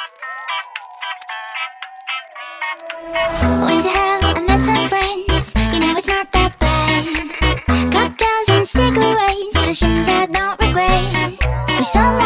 Went to hell, I met some friends. You know it's not that bad. Cocktails and cigarettes for sins I don't regret. For some